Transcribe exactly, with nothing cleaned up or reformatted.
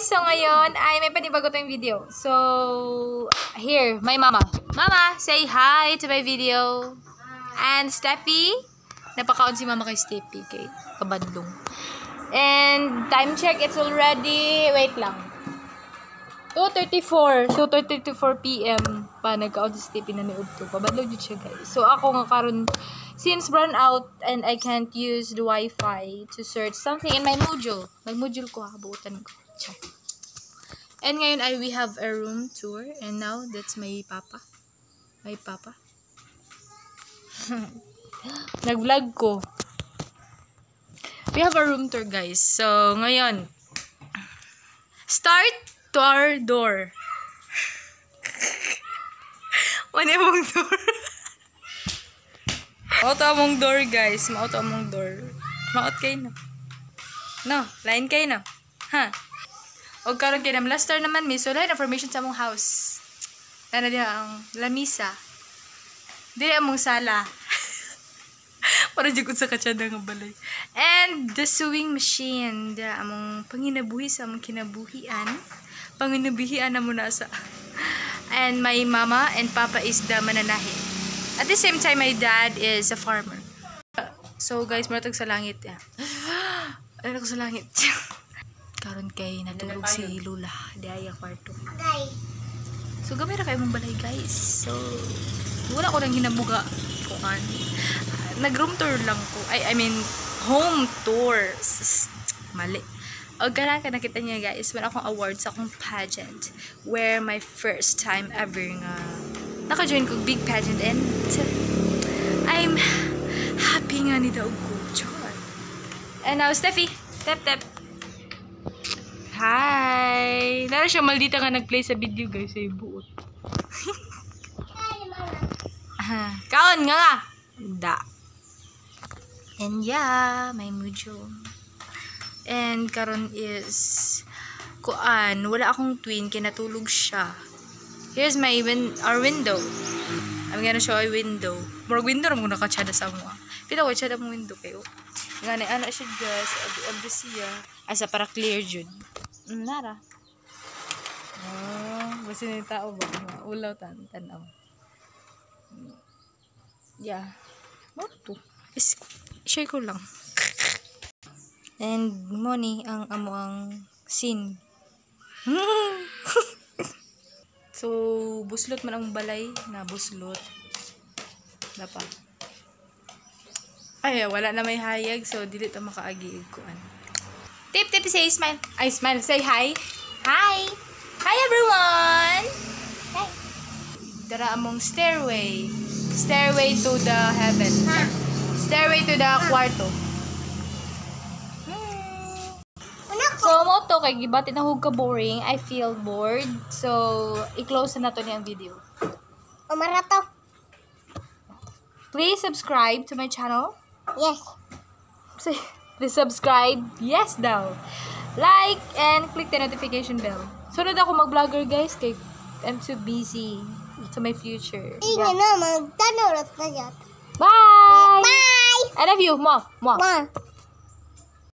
guys! So ngayon ay may panibago tayong video. So, here, my mama. Mama, say hi to my video. And Steffi. Napakaon si mama kay Steffi kay kabadlong. And time check, it's already, wait lang. two thirty-four. So, two thirty-four p m pa nagkaon si Steffi na niud to. Kabadlong yun siya guys. So, ako nga karon since run out and I can't use the Wi-Fi to search something in my module. My module ko, habutan ko. Check. And ngayon I we have a room tour and now that's my papa. My papa. Nag-vlog ko. We have a room tour guys. So ngayon start to our door. Ano yung door? Mauto among door guys. Mauto among door. Maot kayo na. No, line kayo na. Ha? O karon kayo na. Last star naman mi. So lahat information sa among house. Ano diya ang lamisa. Dili among sala. Para jugod sa katsada nga balay. And the sewing machine. Diya among panginabuhi sa among kinabuhian. Panginabuhian na muna sa. And my mama and papa is the mananahi. At the same time, my dad is a farmer. So, guys, maratag sa langit. Yeah. Ay, ako sa langit. Karon kay natulog si Lula. Diaya kwarto. So, gamay ra kayo mong balay, guys. So, wala ko nang hinabuga. Kuan. Nag-room tour lang ko. I, I mean, home tour. Mali. O, gana ka nakita niya, guys. Wala akong awards, akong pageant. Where my first time ever nga naka-join ko big pageant and I'm happy nga ni daog ko. Char. And now, Steffi. Tap, tap. Hi. Nara siya maldita nga nag-play sa video, guys. Ay, buot. Kaon nga nga. Da. And yeah, my module. And karon is kuan, wala akong twin, kinatulog siya. Here's my win our window. I'm gonna show a window. More window ra mo nakatsada sa mo. Pita ko tsada mo window kayo. Ngani ana siya guys, abi siya. Asa para clear jud. Nara. Oh, basi ni tao ba? Ulaw tan tanaw. Yeah. Mo to. Is share ko lang. And money ang amo ang scene. So, buslot man ang balay na buslot. Dapa. Ay, wala na may hayag. So, dili ta makaagi kuan. Tip, tip, say smile. Ay, smile. Say hi. Hi. Hi, everyone. Hi. Dara among stairway. Stairway to the heaven. Huh? Stairway to the huh? Kwarto. So, mo to, kay gibati na hug ka boring. I feel bored. So, i-close na to niyang video. Umarato. Please subscribe to my channel. Yes. Please subscribe. Yes daw. Like and click the notification bell. Sunod ako mag-vlogger guys. Kay I'm too busy to my future. Tingnan na, magtanong na yan. Bye! Bye! I love you. Mwah. Mwah. Mwah.